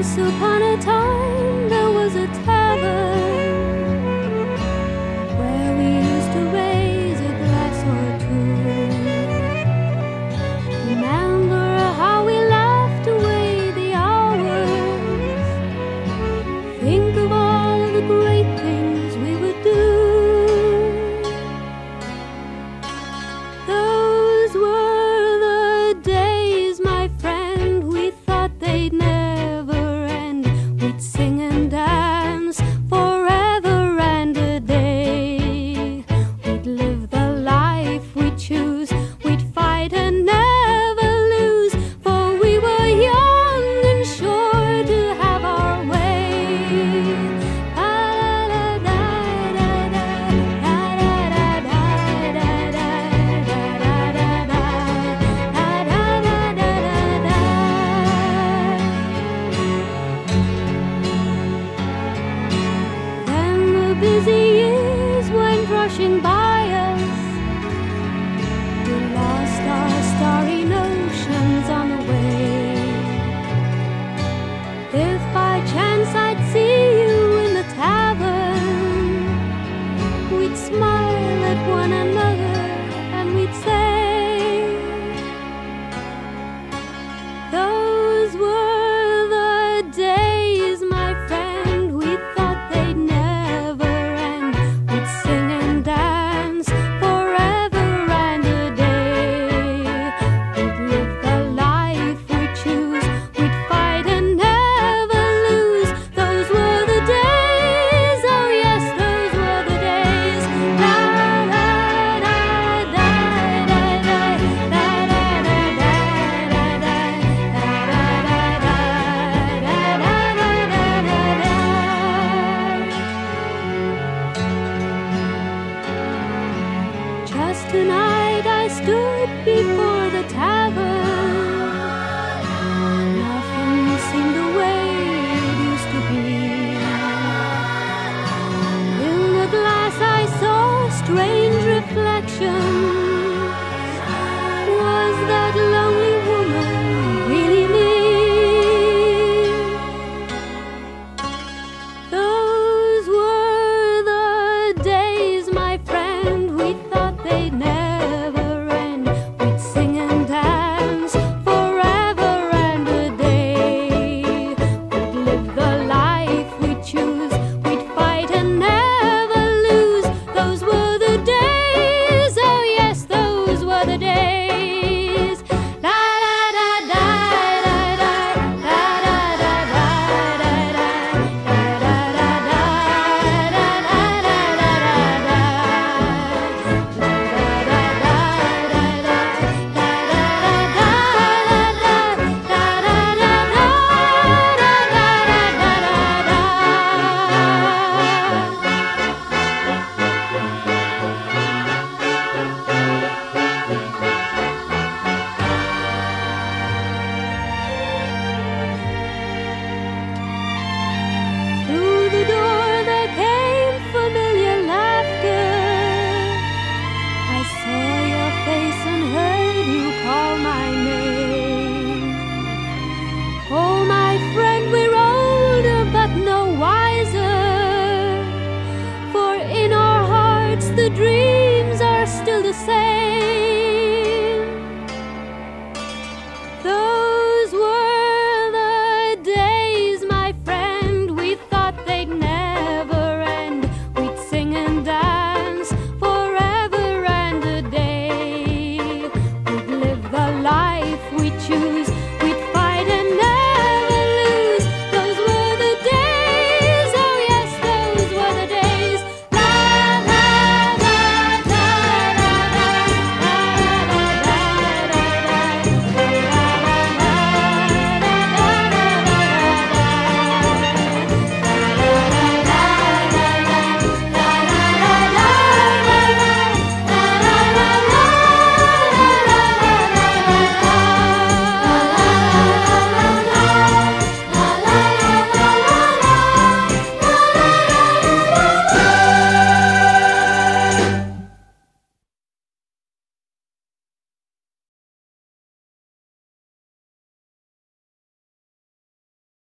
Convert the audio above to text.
Once upon a time there was a tavern where we used to raise a glass or two. Remember how we laughed away the hours. Think of all the great things we would do. Those were the days, my friend, we thought they'd never end. We'd sing and dance forever and a day. We'd live the life we'd choose. We'd fight and never lose, for we were young and sure to have our way. Then the busy years went rushing by.